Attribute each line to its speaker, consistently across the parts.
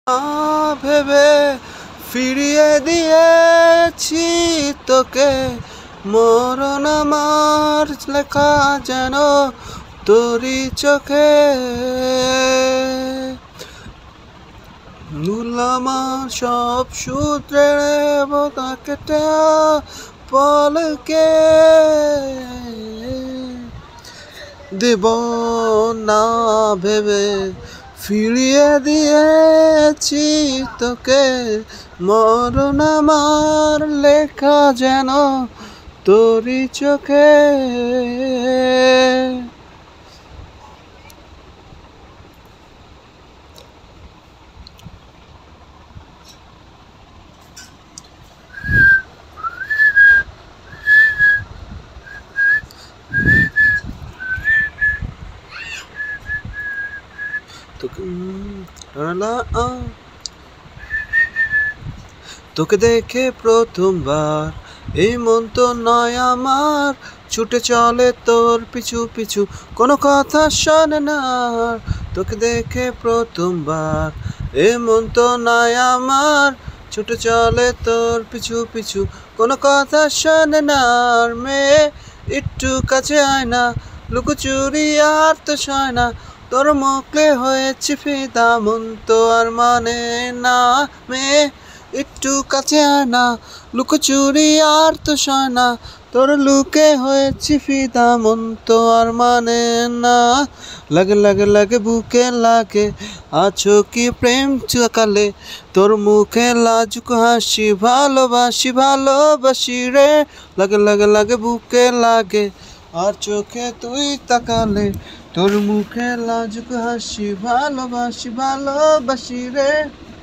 Speaker 1: ভেবে ফিরিয়ে দিয়েছি তোকে, মরণ আমার লেখা যেন তোরই চোখে। ভুল আমার সব সূত্রে কেটে পলকে দেব না ভেবে ফিরিয়ে দিয়েছি তোকে, মরণ আমার লেখা যেন তোরই চোখে। তোকে দেখে প্রথমবার এই মন তো নয় আমার, ছুটে চলে তোর পিছু পিছু, কোনো কথা শোনে না। তোকে দেখে প্রথমবার এই মন তো নয় আমার, ছুটে চলে তোর পিছু পিছু, কোনো কথা শোনে না। মেয়ে একটু কাছে আয় না, লুকোচুরি আর তো সয় না, তোর মুখে হয়েছে ফিদা মন তো আর মানে না। মেয়ে একটু কাছে আয় না, লুকোচুরি আর তো সয় না, তোর লুকে হয়েছে ফিদা মন তো আর মানে না। লাগে লাগে লাগে বুকে লাগে, আছো কি প্রেম চুকালে, তোর মুখে লাজুক হাসি, ভালোবাসি ভালোবাসি রে। লাগে লাগে লাগে বুকে লাগে, আর চোখে তুই তাকালে, তোর মুখে লাজুক হাসি, ভালোবাসি ভালোবাসি রে।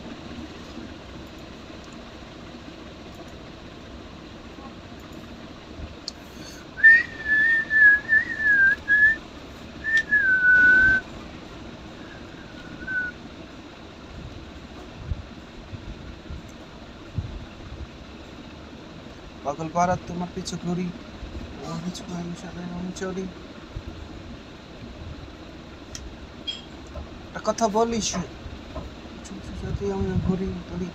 Speaker 1: পাগল পাড়া তোমার পিছু ঘুরি, কিছু আমি চলি। একটা কথা বলিস, যদি আমি ঘুরি ধরি,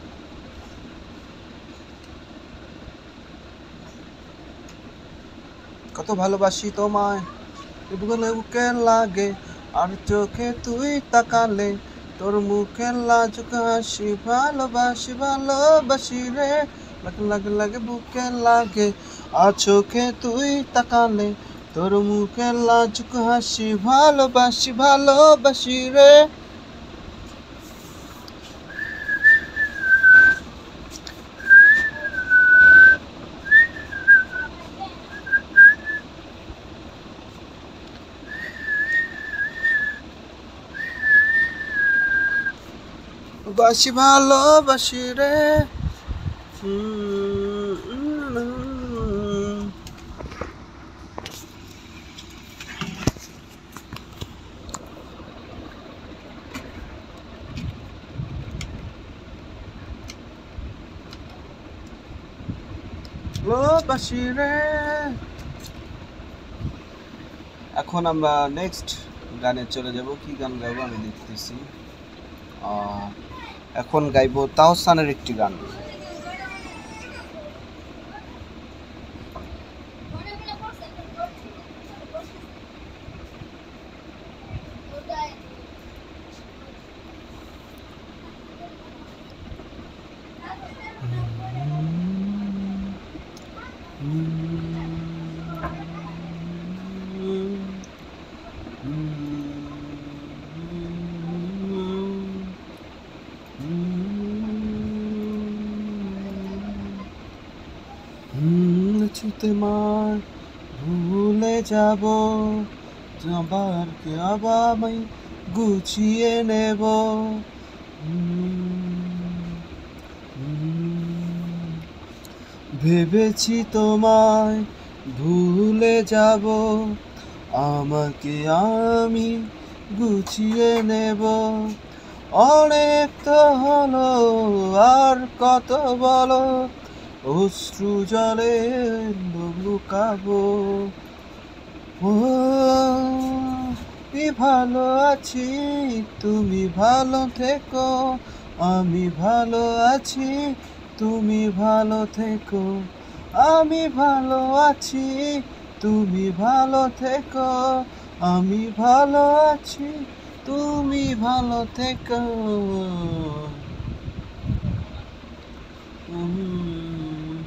Speaker 1: কত ভালোবাসি তোমায়, বুকে লাগে, আর চোখে তুই তাকালে, তোর মুখে লাজুক হাসি, ভালোবাসি ভালোবাসি রে। লাগে লাগে লাগে বুকে লাগে, আর চোখে তুই তাকালে, তোর মুখে লাজুক হাসি, ভালোবাসি ভালোবাসি রে। বাসি ভালোবাসি রে। ভালোবাসি রে। এখন আমরা নেক্সট গানে চলে যাব। কি গান গাইবো আমি দেখতেছি। এখন গাইবো তাওসানের একটি গান। ছুতে মার ভুলে যাব, আবার কে আবার গুছিয়ে নেব। ভেবেছি তোমায় ভুলে যাব, আমাকে আমি গুছিয়ে নেব। অনেক তো হলো, আর কত বলো, অশ্রু জলে লুকাবো। আমি ভালো আছি, তুমি ভালো থেকো, আমি ভালো আছি, তুমি ভালো থেকো। আমি ভালো আছি, তুমি ভালো থেকো। আমি ভালো আছি, তুমি ভালো থেকো। উম,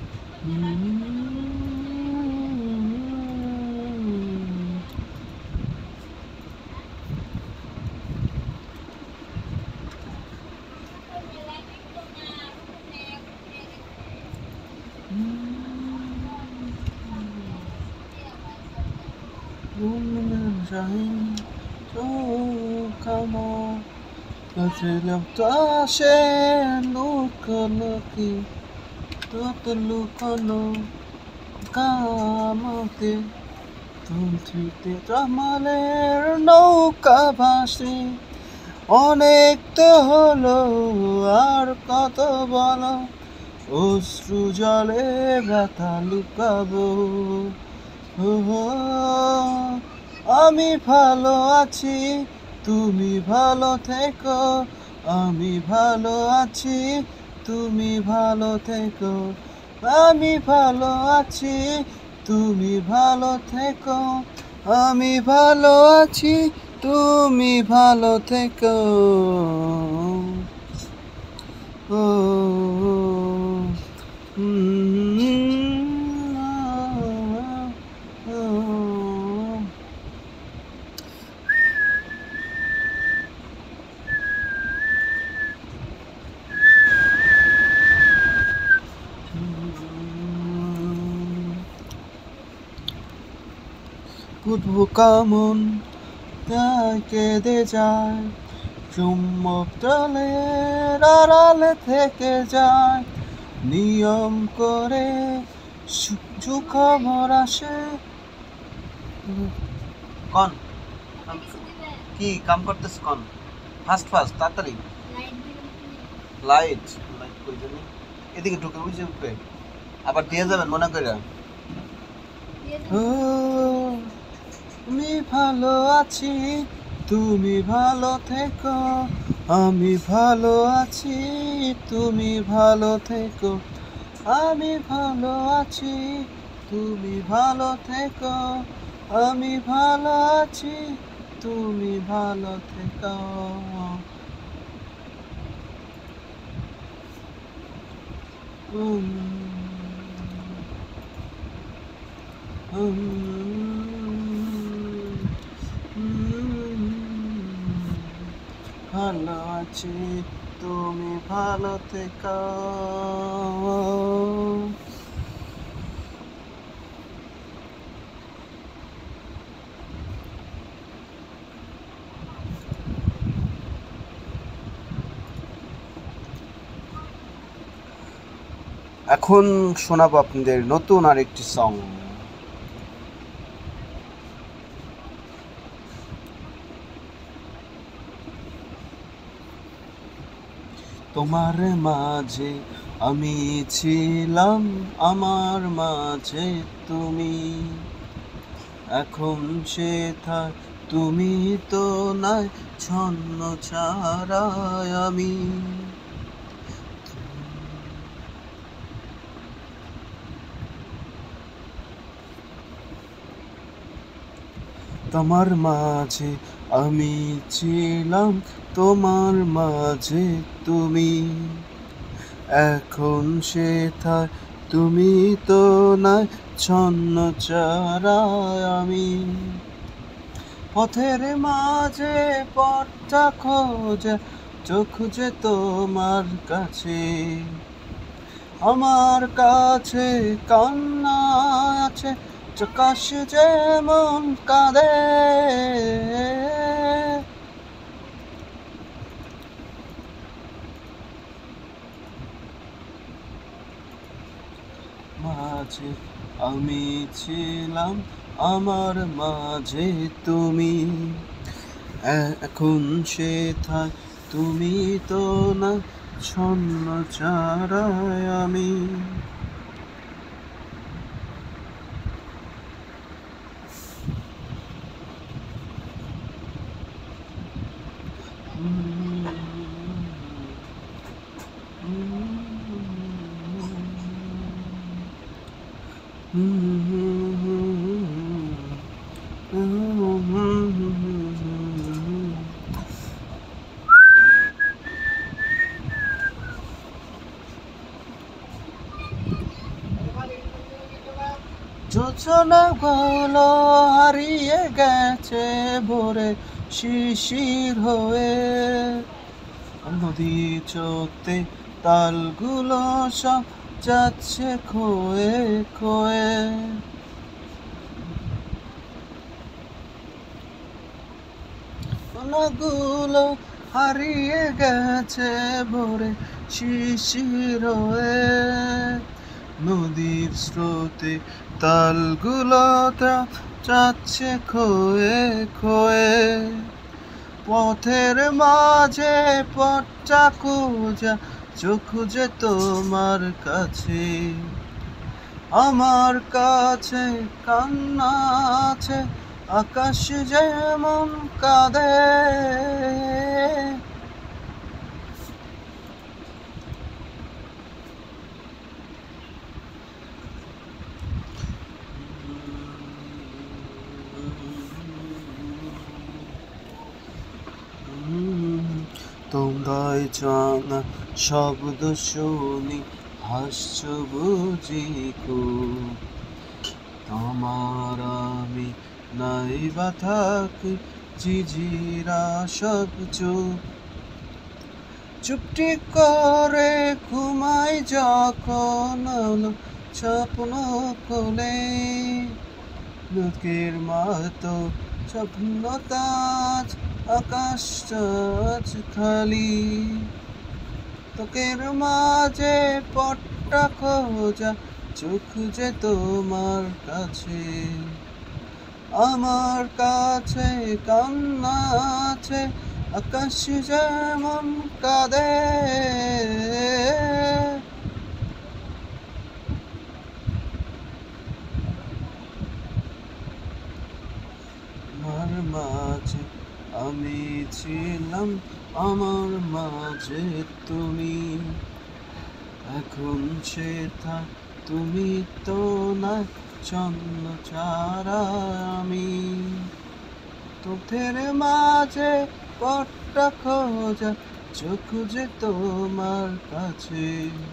Speaker 1: Shine, so come on. Ashe lukaloki, lukalo, kamote, তুলতে জামালের নৌকা ভাসি, অনেক তো হলো আর কত বলো, অশ্রু জলে ব্যথা লুকাবো। আমি ভালো আছি, তুমি ভালো থেকো। আমি ভালো আছি, তুমি ভালো থেকো। আমি ভালো আছি, তুমি ভালো থেকো। আমি ভালো আছি, তুমি ভালো থেকো। ও উঠবো কামন তাই কেঁদে যায়, চুম্বক জলের আড়ালে থেকে যায়, নিয়ম করে সুখবর আসে। কন কি কাম করতেছ? কন ফাস্ট ফাস্ট তাড়াতাড়ি। লাইট লাইট কই জানি, এদিকে ঢুকে ওই যে উপরে আবার দিয়ে যাবেন মনে করে। আমি ভালো আছি, তুমি ভালো থেকো। আমি ভালো আছি, তুমি ভালো থেকো। আমি ভালো আছি, তুমি ভালো থেকো। আমি ভালো আছি, তুমি ভালো থেকো। ভালো আছি, তুমি ভালো থেকো। এখন শোনাবো আপনাদের নতুন আরেকটি সং। তোমার মাঝে আমি ছিলাম, আমার মাঝে তুমি। এখন সেথা তুমি তো নাই, ছন্ন ছাড়াই আমি। তোমার মাঝে আমি ছিলাম, তোমার মাঝে তুমি। এখন সেথা তুমি তো নাই, ছন্ন ছাড়াই আমি। পথের মাঝে পথটা খোঁজে, চোখ যে তোমার কাছে। আমার কাছে কান্না আছে, প্রকাশ যেমন কাঁদে। মাঝে আমি ছিলাম, আমার মাঝে তুমি। এখন সেথায় তুমি তো না, ছন্ন ছাড়াই আমি। যোজনাগুলো হারিয়ে গেছে ভোরে শিশির হয়ে, নদী চোখতে তালগুলো সব যাচ্ছে খোয়ে খোয়ে। গুলো হারিয়ে গেছে ভোরে শিশির হয়ে, নদীর স্রোতে তালগুলো যাচ্ছে খোয়ে খোয়ে। পথের মাঝে পথটা খোঁজা চোখ যে তোমার কাছে, আমার কাছে কান্না আছে আকাশ যেমন কাঁদে। তোমরাই জানা শব্দ শুনি হাসছো বুঝি খুব, তোমার আমি নাই বা থাকি ঝিঝিরা সব চুপ। চুপটি করে ঘুমাই যখন স্বপ্ন কোলে, বুকের মতো স্বপ্ন তাজ আকাশ তাজ খালি। তোকের মাঝে পটটা খোঁজা চোখ যে তোমার কাছে, আমার কাছে কান্না আছে আকাশ যেমন কাঁদে। আমার মাঝে আমি ছিলাম, আমার মাঝে তুমি, এখন সেটা তুমি তো না, ছন্ন ছাড়া আমি। তোদের মাঝে পটটা খোঁজা চোখ যে তোমার কাছে,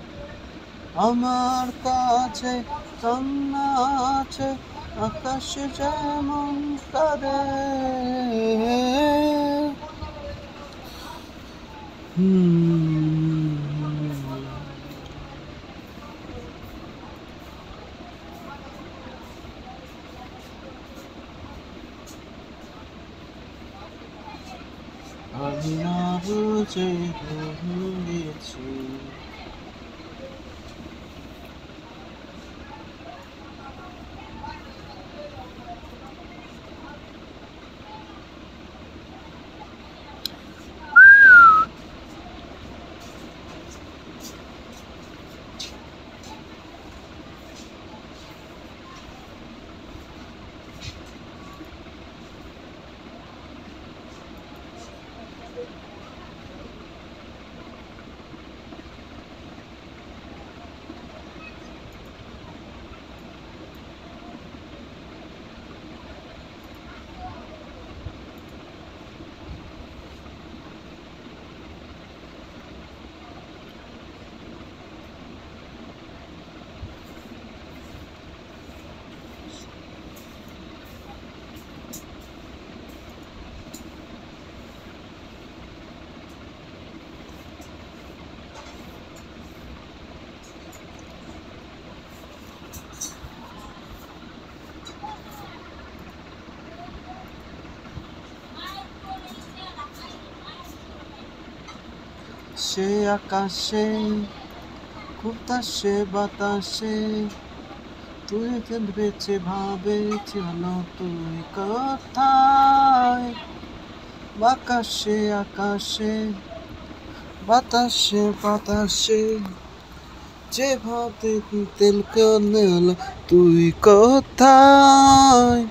Speaker 1: আমার কাছে কান্না আছে আকাশ যেমন কাঁদে। আমি না বুঝে গিয়েছি। সে আকাশে ঘুরতাসে বাতাসে, তুই বেঁচে ভাবেছিল তুই কোথায়। আকাশে আকাশে বাতাসে বাতাসে, যে ভাবে তেল কেন তুই কোথায়।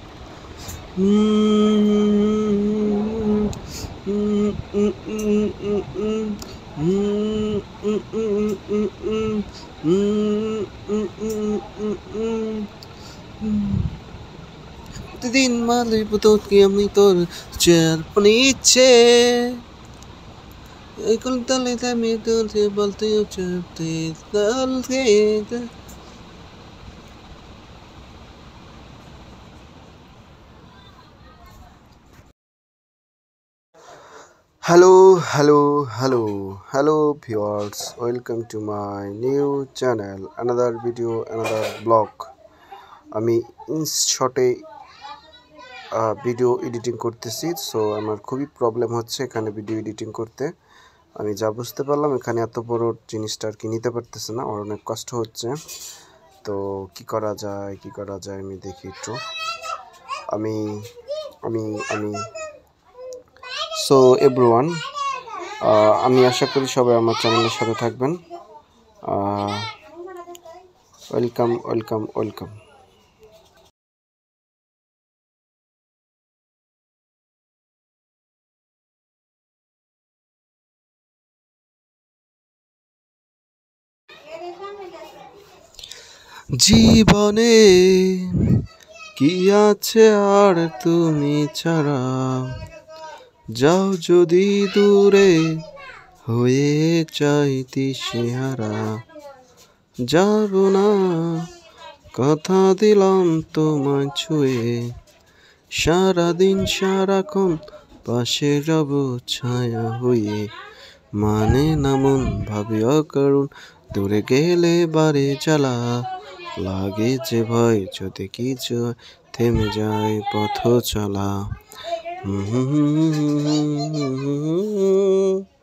Speaker 1: উম, উম, উম, উম, উম, উম, উম, উম, উম, উম, উম। প্রতিদিন মালিব তোকে আমি তোর চেয়ার নিচ্ছে এই কলতালে আমি তোকে বলতে চাইতে দলকে Hello, hello, hello, hello, viewers. Welcome to my new channel. Another video, another blog. আমি ইনশটে ভিডিও এডিটিং করতেছি, সো আমার খুবই প্রবলেম হচ্ছে এখানে ভিডিও এডিটিং করতে। আমি যা বুঝতে পারলাম এখানে এত বড় জিনিসটা আর কি নিতে পারতেছে না, আমার অনেক কষ্ট হচ্ছে। তো কি করা যায় আমি দেখি একটু। আমি আমি আমি সো এভরিওয়ান, আমি আশা করি সবাই আমার চ্যানেলের সাথে থাকবেন। Welcome welcome welcome. জীবনে কি আছে আর তুমি ছাড়া, যাও যদি দূরে হয়ে চাইতি সেহারা, যাব না কথা দিলাম তোমায় ছুঁয়ে, সারাদিন সারাক্ষণ পাশে রব ছায়া হয়ে, মানে না মন ভাবে অকারণ, দূরে গেলে বারে জ্বালা লাগে যে ভয়, যদি কিছু থেমে যায় পথ চলা।